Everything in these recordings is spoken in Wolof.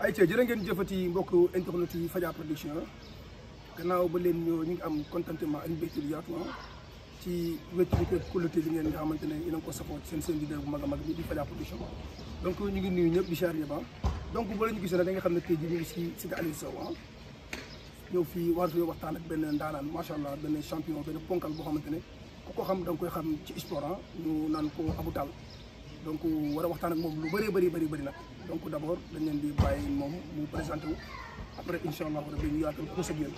ayca jërë ngeen jëfati mbokk internet yi Fadia Production gannaaw ba leen ñoo ñu ngi am contentement ak mbégte lu yaatu ci wécc qualité bi ngeen nga xamante ne yéen a ngi ko safoo ci seen leader bu mag a mag bi di Fadia Production donc ñu ngi nuyu ñëpp di charrier ba donc boo la ñu gisee nag da nga xam ne tey jii ñu ngi si Cité Aliou Sow ñëw fii war fi waxtaan ak benn ndaanaan macha allah benn champion benn ponkal boo xamante ne ku ko xam da nga koy xam ci sport ñu naan ko Abou Tall donc war a waxtaan ak moom lu bëri nag donc d' abord dañ leen di bàyyi moom mu présenté wu après incha allah rabbi ñu yaatal ko sa biir.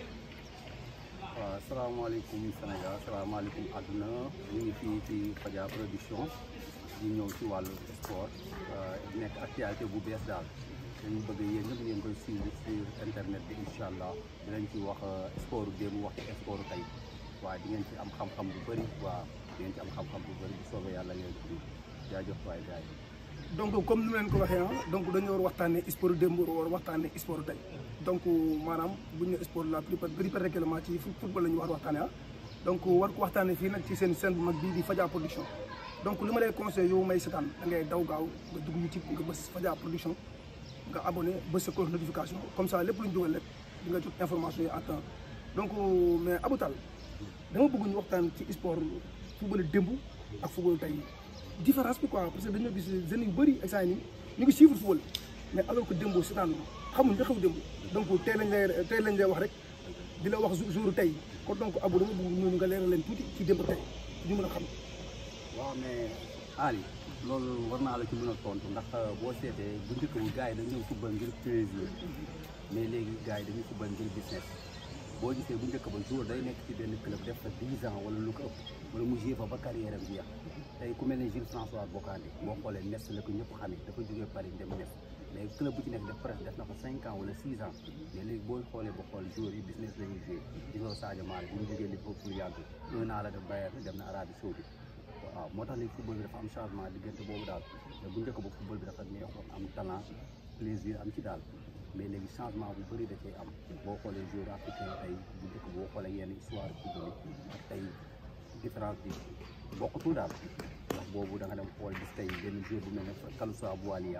waaw asalaamaaleykum Sénégal asalaamaaleykum àdduna ñu ngi fii ci Fadia Production di ñëw ci wàllu sport nekk actualité bu bees daal dañu bëgg yéen ñëpp ngeen koy suivre sur internet bi incha allah dinañ ci wax sport démb wax ci sport tey waaye di ngeen ci am xam-xam bu bëri waaw di ngeen ci am xam-xam bu bëri bu soobee yàlla yéen ci jaajëf waay gars yi. donc comme ni leen ko waxee donc dañoo war waxtaanee sport démb war waxtaanee sport tey donc maanaam bu ñu ne sport la plus particulièrement ci football la ñu war waxtaanee donc war ko waxtaanee fii nag ci seen scène bu mag bii di Fadia Production donc li ma lay conseillé yow may seetaan da ngay daw gaaw nga dugg YouTube nga bës Fadia Production nga abonné bës sa cloche notification comme ça lépp lu ñu dugal rek di nga jot information yi à temps donc mais Abou Tall dama bëgg ñu waxtaan ci sport football démb ak football tey. différence bi quoi parce que dañoo gis jeunes yu bëri instant yii ñu ngi suivre football mais alors que démb seetaan xamuñ nga xew démb donc tey lañ lay wax rek di la wax jour tey kon donc Abou dama bëgg ñooñu nga leeral leen tuuti ci démb tey ñu mën a xam. waaw mais Ali loolu war naa la ci mën a tontu ndax boo seetee bu njëkk bu gars yi dañoo football ngir plaisir mais léegi gars yi dañuy football ngir business boo gisee bu njëkk ba jour day nekk ci benn club def fa 10 ans wala lu ko ëpp wala mu joué fa ba carrière am jeex. tey ku mel ne Jules François Bocandé boo xoolee Metz la ko ñëpp xamee dafa jógee Paris dem Metz mais club bu ci nekk def presque def na fa 5 ans wala 6 ans mais léegi boo xoolee ba xool joueurs yi business la ñuy joué gisoo Sadio Mané bu ñu jógee Liverpool yàgg 1 an la def Bayern dem na Arabie Saoudite waaw moo tax léegi football bi dafa am changement diggante boobu daal mais bu njëkk ba football bi dafa neexoon am talent plaisir am ci daal mais léegi changement bu bëri da cee am boo xoolee joueurs africain tey bu njëkk boo xoolee yenn histoire football yi ak tey différence bi bokkutul daal ndax boobu da nga dem xool gis tey benn joueur bu mel ne Kalsouaa Boualiya.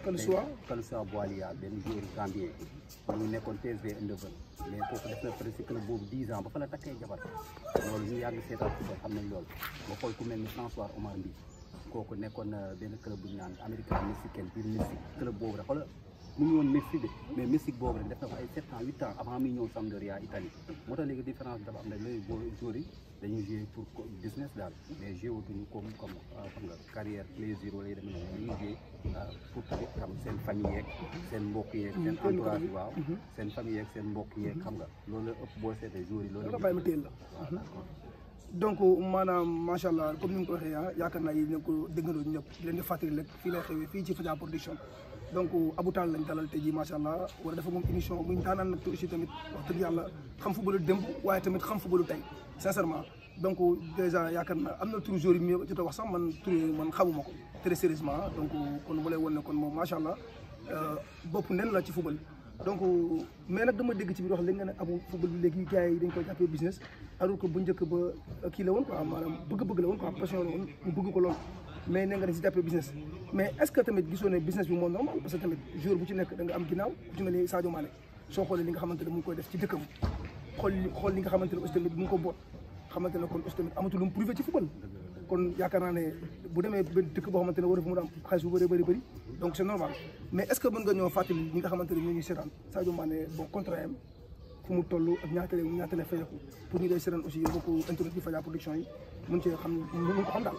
Kalsouaa Boualiya benn joueur gambien ñu nekkoon PSV Eindhoven mais kooku def na presque club boobu 10 ans ba fa la takkee jabar loolu ñu yàgg seetaan football xam nañ loolu nga xool ku mel ni François Omar Mbi kooku nekkoon benn club bu ñu naan américain mexicain biir Mexique club boobu dafa la mu ngi woon Mexique de mais Mexique boobu rek def na ko ay 7 ans 8 ans avant muy ñëw Sampdoria Italie moo tax léegi différence bi dafa am ne léegi boo joueurs yi dañuy jouer pour business daal mais joué wutuñu comme xam nga carrière plaisir wala yu demee noonu dañuy jouer pour xam seen famille yeeg seen mbokk yeeg seen entourage waaw seen famille yeeg seen mbokk yeeg xam nga loolu la ëpp boo seetee joueurs yi loolu la bàyyi ma teel la donc maanaam macha allah comme ni nga ko waxee yaakaar naa yi ne ko déggandoo ñëpp di leen di fàttali rek fii lay xewee fii ci Fadia Production donc Abou Tall lañ dalal tey jii macha allah war a dafa moom émission bu ñu daanaan nag aussi tamit wax dëgg yàlla xam footballu démb waaye tamit xam footballu tey sincèrement donc dèjà yaakaar naa am na tur jour yi mu jot a wax sax man tur yi man xamuma ko très sérieusement donc kon bu lay wan ne kon moom macha allah bopp nen la ci football donc mais nag dama dégg ci biir wax léegi nga ne Abou football bi léegi gars yi dañ koy jàppee business alors que bu njëkk ba kii la woon quoi maanaam bëgg-bëgg la woon quoi passion la woon ñu bëgg ko lool mais nee nga dañ si jàppee business mais est ce que tamit gisoo ne business bi moo normal parce que tamit jour bu ci nekk da nga am ginnaaw ku ci mel ni Sadio Mané soo xoolee li nga xamante ne mu ngi koy def ci dëkkam xool li nga xamante ne aussi tamit mu ngi ko boot xamante ne kon aussi tamit amatul lu mu privé ci football kon yaakaar naa ne bu demee benn dëkk boo xamante ne war a fa mën a am xaalis bu bëri donc c' est normal mais est ce que mën nga ñoo fàttali ñi nga xamante ne ñoo ñuy seetaan Sadio Mané bon contrat am fu mu toll ak ñaata lay fayeeku pour ñu lay seetaan aussi mbokku internet yi Fadia Production yi mën cee xam mën ko xam daal.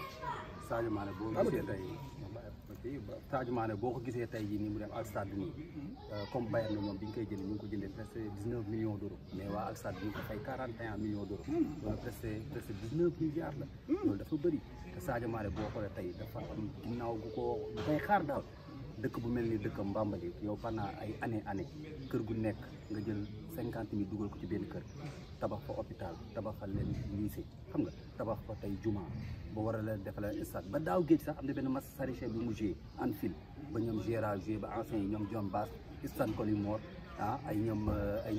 Sadio Mané boo gisee tey Sadio Mané boo ko gisee tey jii nii mu dem Al Sadd nii comme Bayern na ñoom bi ñu koy jënd ñu ngi ko jëndee presque 19 millions d'euros mais waa Al Sadd ñu ngi ko fay 41 millions d'euros loolu presque 19 milliards la loolu dafa bëri te Sadio Mané boo xoolee tey dafa am ginnaaw gu ko day xaar daal dëkk bu mel ni dëkkam Bambali yow pendant ay année kër gu nekk nga jël 50 000 dugal ko ci benn kër tabax fa hôpital tabaxal leen lycée xam nga tabax fa tey juma ba war a la defal stade ba daaw géej sax am na benn match Sarichet bi mu joué Anfield ba ñoom Gérard joué ba anciens yi ñoom John Bass Stan Collymore ah ay ñoom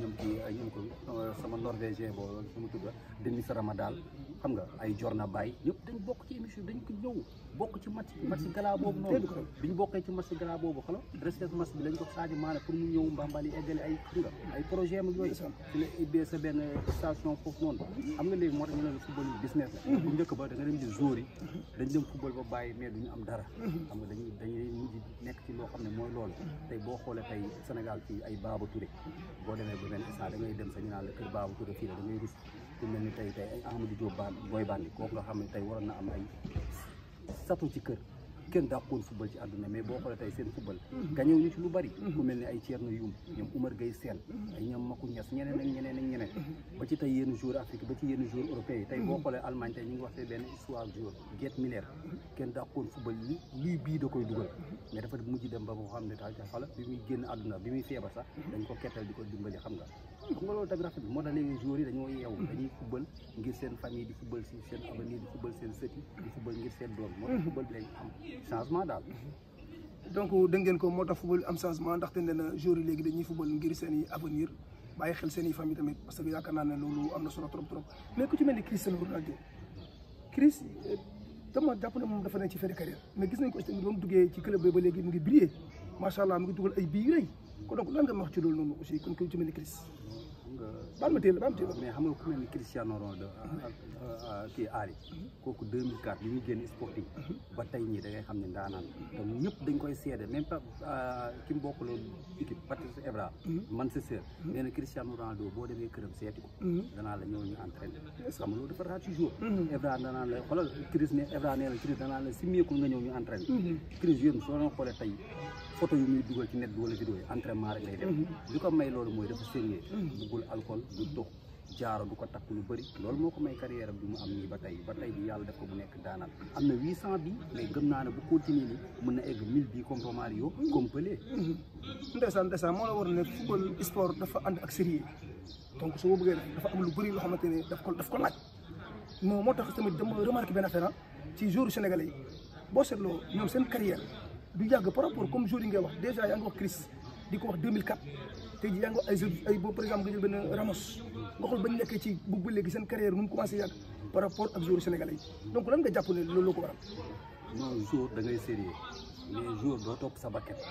ko sama norvégien boobu sama tudd Denis Ramadal xam nga ay Jorna Baye ñëpp dañ bokk ci émission dañ ko ñëw bokk ci match gala boobu noonu bi ñu bokkee ci match gala boobu xala respect match bi lañ ko Sadio Mané pour mu ñëw Mbambali eggale ay xam nga ay projet am yooyu ci la ubbee sa benn station foofu noonu xam nga léegi moo tax ñu ne la football business la bu njëkk ba da nga dem di joueur yi dañ dem football ba bàyyi mais duñu am dara xam nga dañuy mujj nekk ci loo xam ne mooy loolu tey boo xoolee tey Sénégal fii ay Baba Touré boo demee ba benn instant da ngay dem sa ñu naan la kër Baba Touré fii la da ngay rus ku mel ni tey ay Amadou Diop Boy Bandi kooku nga xam ne tey waroon na am ay satu ci kër kenn dàqoon football ci àdduna mais boo xoolee tey seen football gañew ñu ci lu bari ku mel ni ay Thierno Youm ñoom Oumar Gueye Sène ay ñoom Makou Niass ñeneen ba ci tey yenn joueur Afrique ba ci yenn joueur européen yi tey boo xoolee Allemagne tey ñu ngi wax te benn histoire joueur Gerd Müller kenn dàqoon football lii bii da koy dugal mais dafa mujj dem ba boo xam ne tax xala bi muy génn àdduna bi muy feebar sax dañ ko kettal di ko dimbali xam nga loolu tamit rafet bi moo tax léegi joueurs yi dañoo yeewu dañuy football ngir seen famille di football si seen avenir di football seen sët yi di football ngir seen doom moo tax football bi lañ am changement daal donc dégg ngeen ko moo tax football am changement ndaxte nee na joueurs yi léegi dañuy football ngir seen i avenir bàyyi xel seen i famille tamit parce que yaakaar naa ne loolu am na solo trop mais ku ci mel ni Cristiano Ronaldo Chris dama jàpp ne moom dafa nekk ci fin de carrière mais gis nañ ko tamit ba mu duggee ci club bi ba léegi mu ngi briller macha allah mu ngi dugal ay bii yu rëy kon donc lan nga wax ci loolu noonu aussi kon ku ci mel ni Chris baal ma teel mais xam nga ku mel ni Cristiano Ronaldo kii Ali kooku 2004 bi ñu génn sporting ba tey ñii da ngay xam ne ndaanaan te ñëpp dañ koy seede même pas ki mu bokk loolu équipe Patrice Evra Manchester nee na Cristiano Ronaldo boo demee këram seeti ko danaa la ñëw ñu entraîné xam nga loolu dafa raar ci jour Evra danaa la xoolal Chris ne Evra nee na Chris danaa la simmeekul nga ñëw ñu entraîné Chris yéen soo doon xoolee tey photo yu muy dugal ci net bi wala vidéo yi entraînement rek lay def li ko may loolu mooy dafa sérieux buggul alcool du dox jaaro du ko takk lu bëri loolu moo ko may carrière bi mu am nii ba tey bi yàlla def ko mu nekk daanaan am na 800 bi mais gëm naa ne bu continuer ni mën na egg 1000 bi comme Romario comme Pelé ndeysaan moo la war ne football sport dafa ànd ak sérieux donc soo bëggee dafa am lu bëri loo xamante ne daf ko laaj moo tax tamit dama remarqué benn affaire ci joueurs sénégalais yi boo seetloo ñoom seen carrière du yàgg par rapport comme joueurs yi ngay wax déjà yaa ngi wax Chris di ko wax 2004 tey jii yaa ngi wax ay boobu par exemple nga jël benn Ramos nga xool bañ nekkee ci bu ba léegi seen carrière nu mu commencé yàgg par rapport ak joueurs sénégalais yi donc lan nga jàpp ne loolu la ko waral. non jour da ngay sérieux mais jour doo topp sa bakket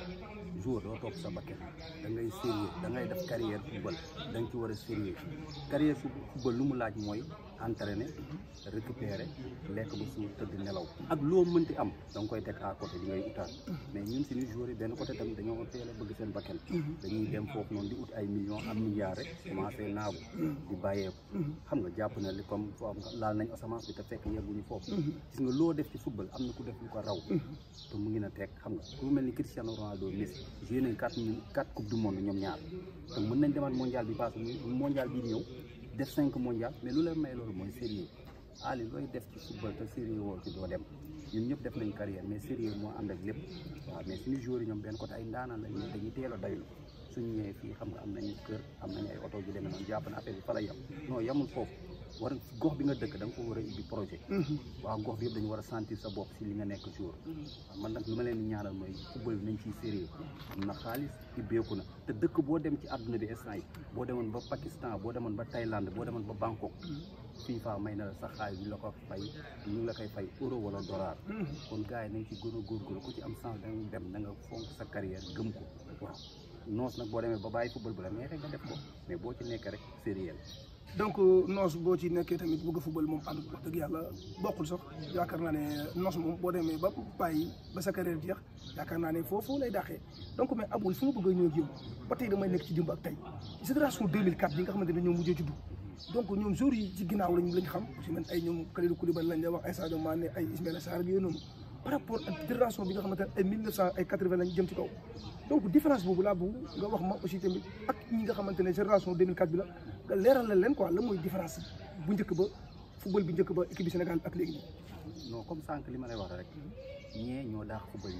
da ngay sérieux da ngay def carrière football da nga ci war a sérieux carrière football lu mu laaj mooy entraîner récupérer lekk ba suur tëdd nelaw ak loo mënti am da nga koy teg à côté di ngay utaat mais ñun suñu joueurs yi benn côté tamit dañoo teel a bëgg seen bakkan dañuy dem foofu noonu di ut ay millions am milliards rek commencé naagu di bàyyeeku xam nga jàpp na li comme laal nañ semence bi te fekk yegguñu foofu gis nga loo def ci football am na ku def lu ko raw te mu ngi na teg xam nga ku mel ni Cristiano Ronaldo Messi joué nañ 4 coupe du monde ñoom ñaar te mën nañ demaat mondial bi passé mondial bii di ñëw def 5 mondial mais lu leen may loolu mooy sérieux Ali looy def ci football te sérieux woo ci doo dem ñun ñëpp def nañ carrière mais sérieux moo ànd ak lépp waaw mais suñu joueurs yi ñoom benn côté ay ndaanaan lañ dañuy teel a daylu suñu ñëwee fii xam nga am nañu kër am nañu ay oto ju demee noonu jàpp na affaire bi fa la yem non yemul foofu war gox bi nga dëkk da nga ko war a ubbi projet waaw gox bi yëpp dañu war a sentir sa bopp si li nga nekk jour man nag li ma leen di ñaanal mooy football bi nañ ciy sérieux am na xaalis ubbeeku na te dëkk boo dem ci àdduna bi instant yi boo demoon ba Pakistan boo demoon ba Thaïlande boo demoon ba Bangkok FIFA may na la sa xaalis ñu la ko fay ñu ngi la koy fay euro wala dollar kon gars yi nañ ci gën a góorgóorlu ku ci am chance da nga dem da nga fonk sa carrière gëm ko waaw noos nag boo demee ba bàyyi football bu la neexee nga def ko mais boo ci nekk rek sérieux donc noos boo ci nekkee tamit bëgg football moom ànd wax dëgg yàlla bokkul sax yaakaar naa ne noos moom boo demee ba bàyyi ba sa carrière jeex yaakaar naa ne foofu lay daaxee donc mais Aboul fu ma bëgg a ñëw ak yow ba tey damay nekk ci jëmb ak tey génération 2004 bi nga xamante ne ñoom mujjee juddu donc ñoom joueurs yi ci ginnaaw lañ xam aussi man ay ñoom Kalidou Koulibaly lañ lay wax ay Sadio Mané ay Ismaïla Sarr ak yooyu noonu par rapport ak génération bi nga xamante ne ay 1900 ay 80 lañ jëm ci kaw donc différence boobu laa bëgg nga wax ma aussi tamit ak ñi nga xamante ne génération 2004 bi la nga leeral la leen quoi la mooy différence bu njëkk ba football bi njëkk ba équipe du Sénégal ak léegi nii. non comme sànq li ma lay wax rek ñee ñoo daax football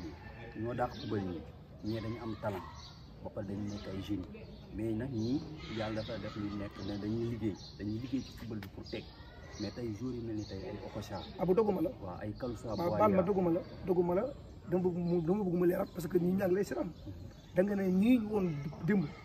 ñii ñee dañu am talent ba pare dañu nekk ay jeunes mais nag ñii yàlla dafa def li nekk ne dañuy liggéey ci football bi pour teg mais tey jours yi mel ni tey ay Okocha. bu dogguma la. waaw ay Kalsa baal ma dogguma la dama bëgg mu leeral parce que ñii ñaa ngi lay seetaan da nga ne ñii ñu woon démb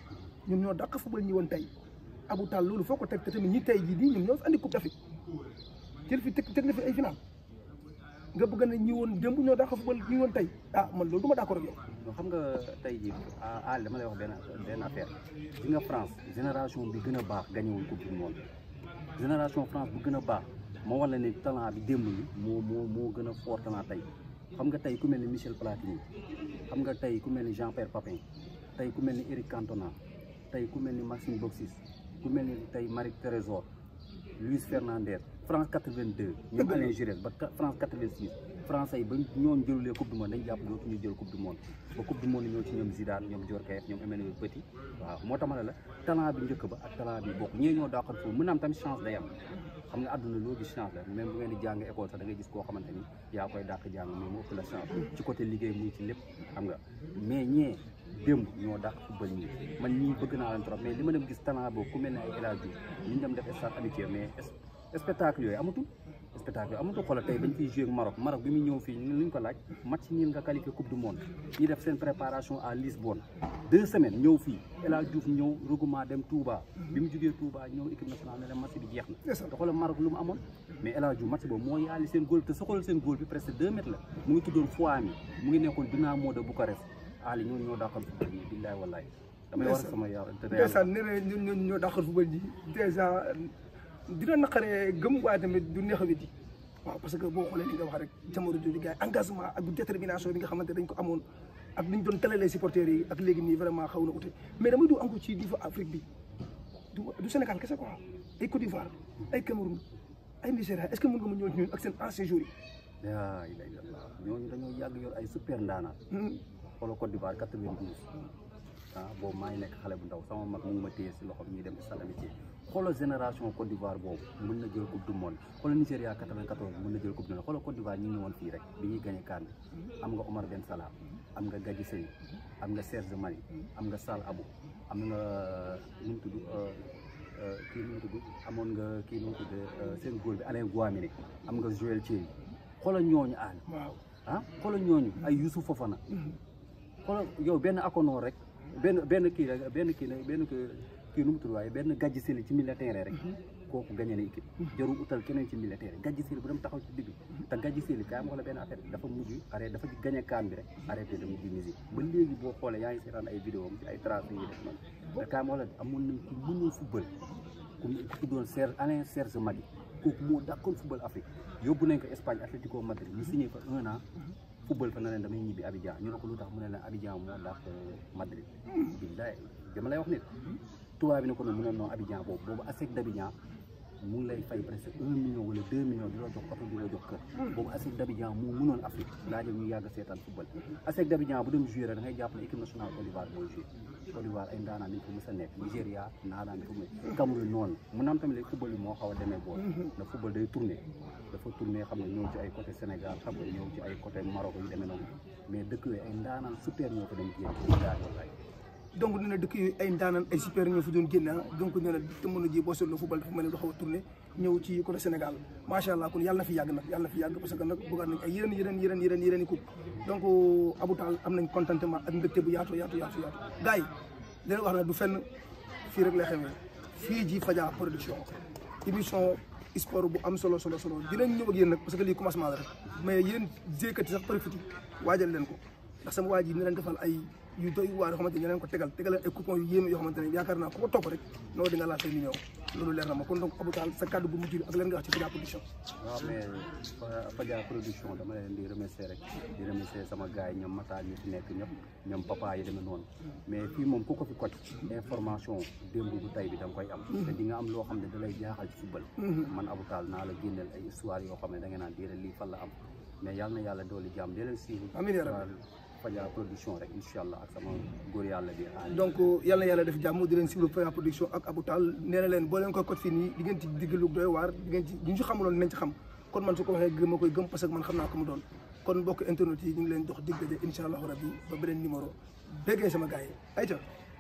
ñun ñoo dàq football ñi woon tey Abou Tall loolu foo ko teg te tamit ñi tey jii ñun ñoo fi andi coupe d'Afrique jël fi teg na fi ay final nga bëgg na ñi woon démb ñoo dàq football ñi woon tey man loolu du ma d'accord ak yow. xam nga tey jii dama lay wax benn affaire di nga France génération bi gën a baax gañewul coupe du monde génération France bu gën a baax moo wala ne talent bi démb bi moo gën a fort talent tey xam nga tey ku mel ni Michel Platini xam nga tey ku mel ni Jean-Pierre Papin tey ku mel ni Eric Cantona tey ku mel ni Maxime Boxis ku mel ni tey Marie Trésor Luis Fernandez France 82 ñoom Alain Giresse ba France 86 français yi ba ñoon jëlulee coupe du monde dañ jàpp dootu ñu jël coupe du monde ba coupe du monde ñoo ci ñoom Zidane ñoom Djorkaeff ñoom Emmanuel Petit waaw moo tax ma ne la talent bi njëkk ba ak talent bi bokk ñee ñoo daaxal foofu mën na am tamit chance day am xam nga àdduna loo gis chance la même bu ngeen di jàng école sax da ngay gis koo xamante ni yaa koy dàq jàng mais mu ëpp la chance ci côté liggéey muy ci lépp xam nga mais ñee démb ñoo dàq football ñii man ñii bëgg naa leen trop mais li ma dem gis talent boobu ku mel ne ay El Hadji Diouf ñu dem def stade amitié mais spectacle yooyu amatul xoolal tey bañ fiy joué ak Maroc bi muy ñëw fii ñu ko laaj match nii nga qualifié coupe du monde ñi def seen préparation à Lisbonne 2 semaines ñëw fii El Hadji Diouf ñëw regroupement dem Touba bi mu jógee Touba ñëw équipe nationale ne leen match bi jeex na te xoolal Maroc lu mu amoon mais El Hadji Diouf match boobu moo yaali seen góol te sa xoolal seen góol bi presque 2 mètres la mu ngi tuddoon Fouami mu ngi nekkoon Dinamo de Bucarest Ali ñoo dàqal football ñi billaay wallaay damay war sama yar ndeysaan nee na ñun ñoo dàqal football ñi déjà dina naqaree gëm waaye tamit du neex a wéddi waaw parce que boo xoolee li nga wax rek jamono jooju gars yi engagement ak détermination bi nga xamante dañ ko amoon ak ni ñu doon talalee supporters yi ak léegi nii vraiment xaw na ute mais damay du encore ci niveau Afrique bi du Sénégal kese quoi ay Côte d'Ivoire ay Cameroun ay Nigeria est-ce que mën nga ma ñëw ci ñun ak seen anciens joueurs yi. laa ilaaha illallaah ñooñu dañoo yàgg yor ay super ndaanaan. xoolal Côte d'Ivoire 92 boobu maa ngi nekk xale bu ndaw sama mag mu ngi ma téye si loxo bi ñuy dem ci salamitié xoolal génération Côte d'Ivoire boobu mën na jël coupe du monde xoolal Nigéria 94 mën na jël coupe du monde xoolal Côte d'Ivoire ñi ngi woon fii rek bi ñuy gagné CAN bi am nga Omar Ben Salah am nga Gadji Sèye am nga Serge Mali am nga Sall Abou am nga nu mu tudd amoon nga kii nu mu tudd seen góol bi Alain Guamini am nga Joël Thierry xoolal ñooñu aal xoolal ñooñu ay Youssouf Fofana xoolal yow benn akonoor rek benn kii nu mu tudd waaye benn Gadji Sèye ci militaire rek kooku gagné na équipe jarul utal keneen ci militaire Gadji Sèye bu dem taxaw ci digg te Gadji Sèye kaay ma wax la benn affaire dafa mujj arrêté dafa gagné CAN bi rek arrêté da mujj musique ba léegi boo xoolee yaa ngi seetaan ay vidéo am ci ay tracé yi def noonu te kaay ma wax la amoon nañ ku mënoon football ku tuddoon Alain Serge Madi kooku moo dàqoon football Afrique yóbbu nañ ko Espagne Atlético Madrid ñu signé fa 1 an football fa na leen damay ñibbi Abidjan ñu ne ko lu tax mu ne leen Abidjan moo dàq Madrid billaay dama lay wax nit tubaab bi ne ko noonu mu ne non Abidjan boobu ASEC d'Abidjan mu ngi lay fay presque 1 million wala 2 millions di la jox oto di la jox kër boobu ASEC d'Abidjan moo mënoon Afrique laa jëm ñu yàgg seetaan football ASEC d'Abidjan bu dem jouer da ngay jàpp ne équipe nationale Côte d'Ivoire mooy jouer Côte d'Ivoire ay ndaanaan nañ fa mës a nekk Nigéria naanaan fa mu Cameroun noonu mu naam tamit léegi football yi moo xaw a demee bool na football day tourné dafa tourné xam nga ñëw ci ay côté Sénégal xam nga ñëw ci ay côté Maroc yu demee noonu mais dëkk yooyu ay ndaanaan super ñoo ko dem génn daal wallaay donc nee na dëkk yooyu ay ndaanaan ay super ñoo fi doon génn donc nee na jamono ji boo seetloo football dafa mel ni lu xaw a tourné ñëw ci côté Sénégal macha allah kon yàlla na fi yàgg nag yàlla na fi yàgg parce que nag bëggaat nañ ay yeneen i coupe donc Abou Tall am nañ contentement ak mbégte bu yaatu gars yi leen wax na du fenn fii rek lay xamee fii ji Fadia production émission sport bu am solo dinañ ñëw ak yéen nag parce que lii commencement la rek mais yéen jéekat yi sax profité waajal leen ko ndax sama waa ji ni leen defal ay yu doy waar yoo xamante ne leen ko tegal ay coupons yu yéeme yoo xamante ne yaakaar naa ku ko topp rek noo di nga laal say millions loolu leer na ma kon donc Abou Tall sa kàddu bu mujj ak leen nga wax ci Fadia production. waaw mais Fadia production dama leen di remercier rek di remercier sama gars yi ñoom Matar ñi fi nekk ñëpp ñoom papa yi demee noonu mais fii moom ku ko fi kocc information démb bu tay bi da nga koy am te di nga am loo xam ne da lay jaaxal ci football man Abou Tall naa la génneel ay histoire yoo xam ne da nga naan déedéet lii fan la am mais yàlla na yàlla dooli jàmm di leen suivre Fadia production rek incha allah ak sama góor yàlla bi donc yàlla na yàlla def jàmm di leen suivre Fadia production ak Abou Tall nee na leen boo leen koy code fii nii di ngeen ci diggalu doy waar di ngeen ci ñu ci xamuloon nañ ci xam kon man su ko waxee gëm ma koy gëm parce que man xam naa ko mu doon kon mbokk internet yi ñu ngi leen jox dig daje incha allahu rabbi ba beneen numéro béggee sama gars yi ayca